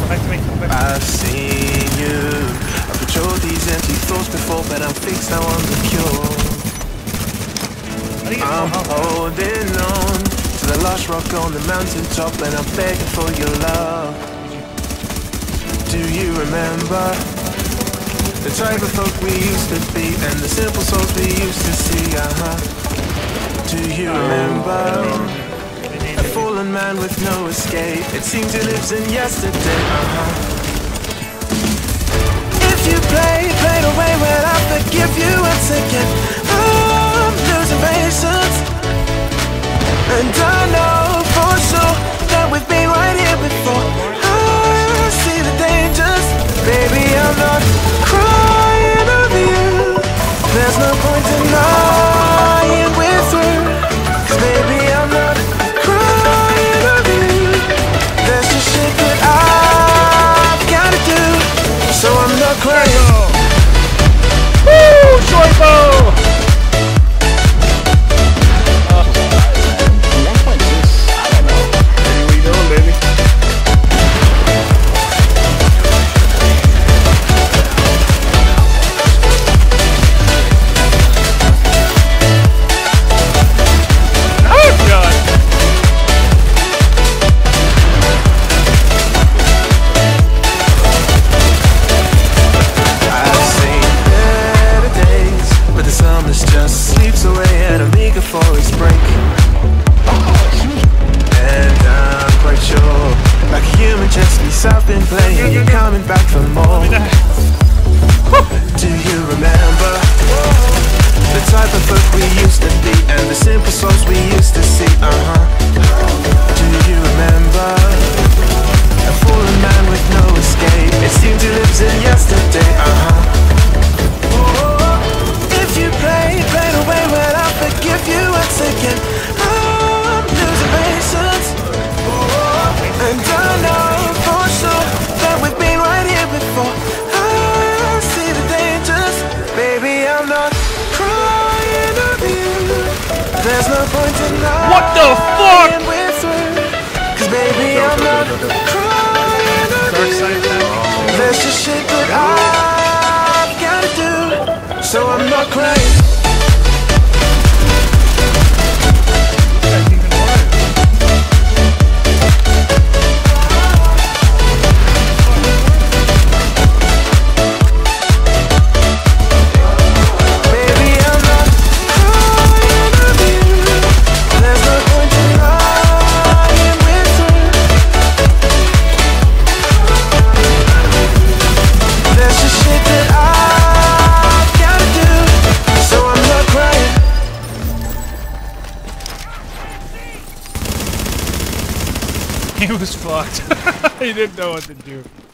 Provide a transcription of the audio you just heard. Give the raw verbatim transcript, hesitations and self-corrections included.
Back to me. Back to me. I've seen you. I've patrolled these empty thoughts before, but I'm fixed now on the cure. I'm holding on to the last rock on the mountaintop, and I'm begging for your love. Do you remember the type of folk we used to be, and the simple souls we used to see? Uh-huh. Do you remember a fallen man with no escape? It seems he lives in yesterday. Uh-huh. If you play, play the way, well, I forgive you once again. I'm losing patience, and I know for sure that we've been right here before. I see the dangers, baby, I'm not crying over you. There's no point denying we're through, 'cause baby, I'm not crying over you. There's just shit that I've gotta do, so I'm not crying. Woo! Short bow! I've been playing, you're coming back for more. Do you remember the type of folk we used to be, and the simple souls we used to see? Uh-huh. Do you remember a fallen man with no escape? It seems he lives in yesterday. Uh-huh. If you play, play the way, well, I'll forgive you once again. I'm losing patience, and I know for sure that we've been right here before. I see the dangers, baby, I'm not crying over you. There's no point denying what the fuck? We're through, 'cause baby, I'm not crying over you. There's just shit that I've gotta do, so I'm not crying. He was fucked. He didn't know what to do.